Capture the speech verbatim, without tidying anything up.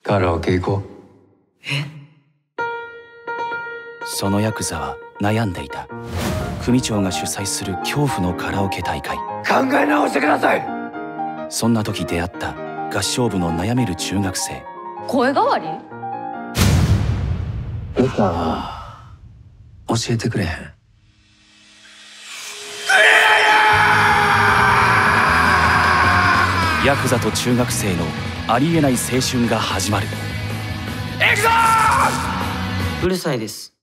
カラオケ行こう。 え？ そのヤクザは悩んでいた。組長が主催する恐怖のカラオケ大会。 考え直してください。 そんな時出会った合唱部の悩める中学生。 声変わり？ 歌教えてくれへん？ ヤクザと中学生のありえない青春が始まる。 うるさいです。